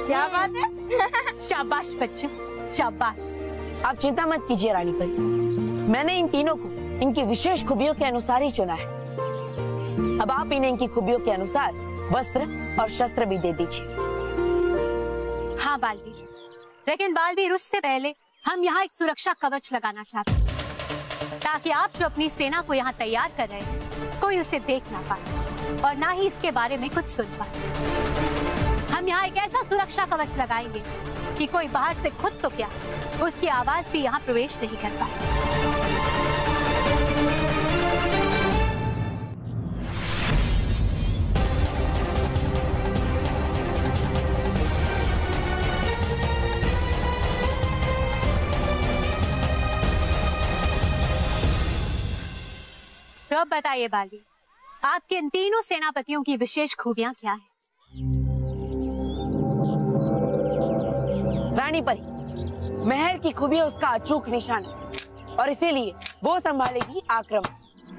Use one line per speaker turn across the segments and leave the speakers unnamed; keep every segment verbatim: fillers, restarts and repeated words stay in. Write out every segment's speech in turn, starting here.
क्या बात है?
शाबाश बच्चों, शाबाश।
आप चिंता मत कीजिए रानी परी, मैंने इन तीनों को इनकी विशेष खूबियों के अनुसार ही चुना है। अब आप इन्हें इनकी खूबियों के अनुसार वस्त्र और शस्त्र भी दे दीजिए।
हाँ बालवीर, लेकिन बालवीर उससे पहले हम यहाँ एक सुरक्षा कवच लगाना चाहते हैं, ताकि आप जो अपनी सेना को यहाँ तैयार कर रहे हैं कोई उसे देख ना पाए और ना ही इसके बारे में कुछ सुन पाए। हम यहाँ एक ऐसा सुरक्षा कवच लगाएंगे कि कोई बाहर से खुद तो क्या, उसकी आवाज भी यहाँ प्रवेश नहीं कर पाए। तो अब बताइए बाली, आपके इन तीनों सेनापतियों की विशेष खूबियां क्या हैं?
रानी परी, महर की खूबियां उसका अचूक निशान है और इसीलिए वो संभालेगी आक्रमण।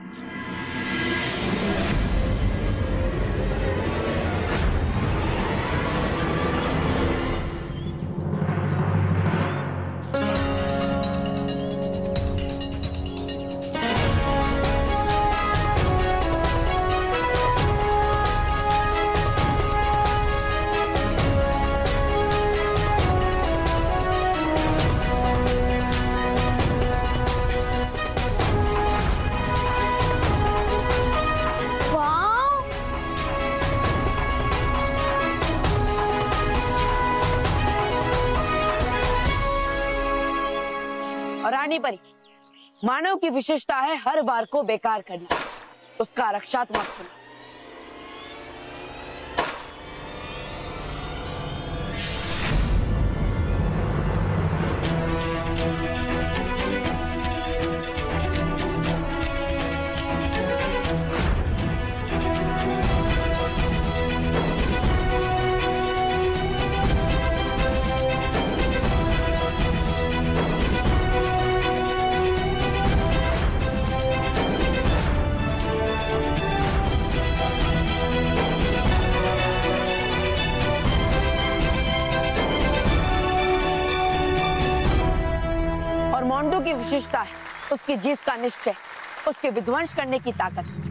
रानी परी, मानव की विशेषता है हर वार को बेकार करना, उसका रक्षात्मक होना। मोंडू की विशेषता है उसकी जीत का निश्चय, उसके विध्वंस करने की ताकत।